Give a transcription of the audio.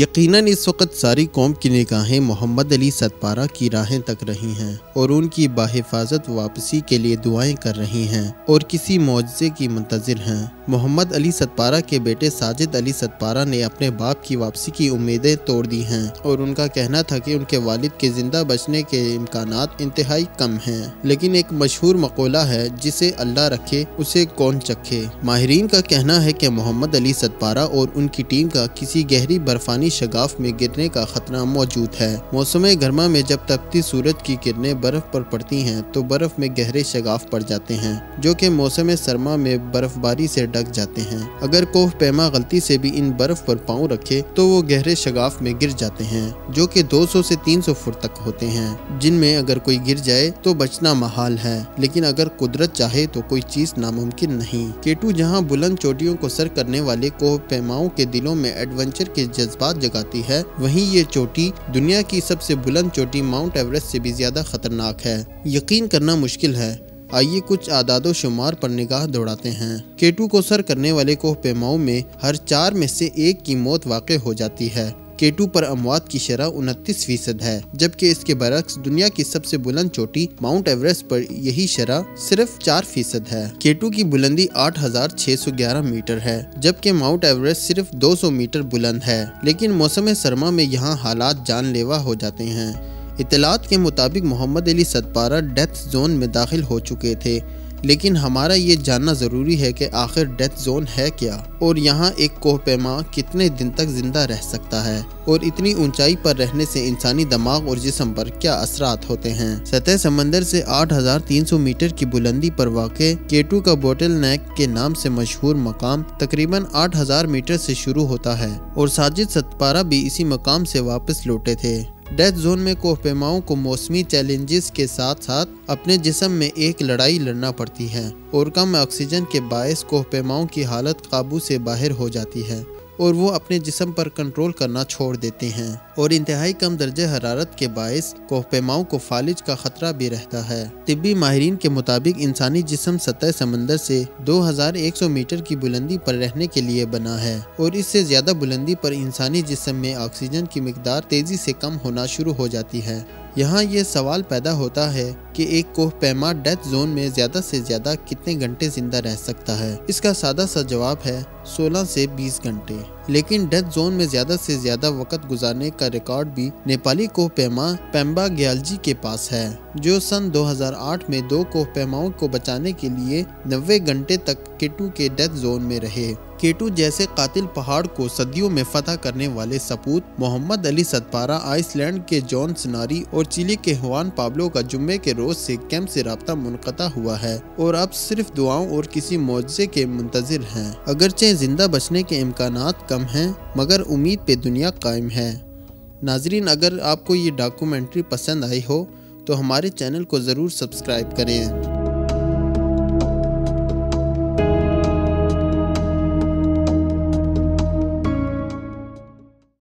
यकीनन इस वक्त सारी कौम की निगाहें मोहम्मद अली सतपारा की राहें तक रही हैं और उनकी बाहिफाजत वापसी के लिए दुआएं कर रही हैं और किसी मौजज़े की मुंतज़िर हैं। मोहम्मद अली सतपारा के बेटे साजिद अली सतपारा ने अपने बाप की वापसी की उम्मीदें तोड़ दी हैं और उनका कहना था कि उनके वालिद के जिंदा बचने के इम्कानात इंतहाई कम हैं। लेकिन एक मशहूर मक़ौला है, जिसे अल्लाह रखे उसे कौन चखे। माहिरीन का कहना है कि मोहम्मद अली सतपारा और उनकी टीम का किसी गहरी बर्फानी शगाफ में गिरने का खतरा मौजूद है। मौसम गर्मा में जब तपती सूरज की किरणें बर्फ पर पड़ती हैं तो बर्फ में गहरे शगाफ पड़ जाते हैं, जो कि मौसम सरमा में बर्फबारी से ढक जाते हैं। अगर कोह पैमा गलती से भी इन बर्फ पर पाँव रखे तो वो गहरे शगाफ में गिर जाते हैं, जो कि 200 से 300 फुट तक होते हैं, जिनमें अगर कोई गिर जाए तो बचना महाल है। लेकिन अगर कुदरत चाहे तो कोई चीज नामुमकिन नहीं। केटू जहाँ बुलंद चोटियों को सर करने वाले कोह पैमाओं के दिलों में एडवेंचर के जज्बात जगाती है, वहीं ये चोटी दुनिया की सबसे बुलंद चोटी माउंट एवरेस्ट से भी ज्यादा खतरनाक है। यकीन करना मुश्किल है। आइए कुछ आदादो शुमार पर निगाह दौड़ाते हैं। केटू को सर करने वाले कोह पैमाओं में हर 4 में से 1 की मौत वाक़ई हो जाती है। केटू पर अमवात की शरह 29% है, जबकि इसके बरक्स दुनिया की सबसे बुलंद चोटी माउंट एवरेस्ट पर यही शरह सिर्फ 4% है। केटू की बुलंदी 8611 मीटर है, जबकि माउंट एवरेस्ट सिर्फ 200 मीटर बुलंद है। लेकिन मौसम सरमा में यहाँ हालात जानलेवा हो जाते हैं। इत्तलात के मुताबिक मोहम्मद अली सतपारा डेथ जोन में दाखिल हो चुके थे, लेकिन हमारा ये जानना ज़रूरी है कि आखिर डेथ जोन है क्या और यहाँ एक कोह पैमा कितने दिन तक जिंदा रह सकता है और इतनी ऊंचाई पर रहने से इंसानी दिमाग और जिस्म पर क्या असरात होते हैं। सतह समंदर से 8300 मीटर की बुलंदी पर वाक़े केटू का बोटल नेक के नाम से मशहूर मकाम तकरीबन 8000 मीटर से शुरू होता है और साजिद सतपारा भी इसी मकाम से वापस लौटे थे। डेथ जोन में कोह पैमाओं को मौसमी चैलेंजेस के साथ साथ अपने जिस्म में एक लड़ाई लड़ना पड़ती है और कम ऑक्सीजन के बायस कोह पैमाओं की हालत काबू से बाहर हो जाती है और वो अपने जिस्म पर कंट्रोल करना छोड़ देते हैं और इंतहाई कम दर्जे हरारत के बायस कोह पैमाओं को फालिज का खतरा भी रहता है। तिब्बी माहिरीन के मुताबिक इंसानी जिस्म सतह समंदर से 2100 मीटर की बुलंदी पर रहने के लिए बना है और इससे ज्यादा बुलंदी पर इंसानी जिस्म में ऑक्सीजन की मिकदार तेजी से कम होना शुरू हो जाती है। यहाँ ये सवाल पैदा होता है कि एक कोह पैमा डेथ जोन में ज्यादा से ज्यादा कितने घंटे जिंदा रह सकता है। इसका सादा सा जवाब है 16 से 20 घंटे। लेकिन डेथ जोन में ज्यादा से ज्यादा वक्त गुजारने का रिकॉर्ड भी नेपाली कोह पैमा पेम्बा ग्यालजी के पास है, जो सन 2008 में 2 कोह पैमाओं को बचाने के लिए 90 घंटे तक केटू के डेथ जोन में रहे। केटू जैसे कातिल पहाड़ को सदियों में फतह करने वाले सपूत मोहम्मद अली सतपारा आइसलैंड के जॉन सनारी और चिली के हुआन पाब्लो का जुम्मे के रोज से कैंप से राब्ता मुनक़ता हुआ है और अब सिर्फ दुआओं और किसी मौजज़े के मुंतज़िर हैं। अगरचे जिंदा बचने के इम्कानात कम हैं, मगर उम्मीद पे दुनिया कायम है। नाजरीन, अगर आपको ये डॉक्यूमेंट्री पसंद आई हो तो हमारे चैनल को ज़रूर सब्सक्राइब करें।